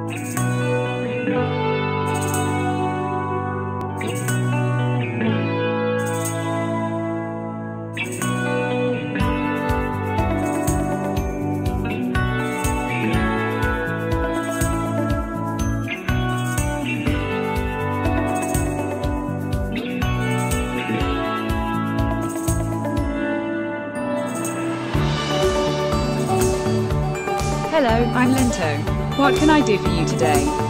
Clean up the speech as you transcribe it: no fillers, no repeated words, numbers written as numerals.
Hello, I'm Linto. What can I do for you today?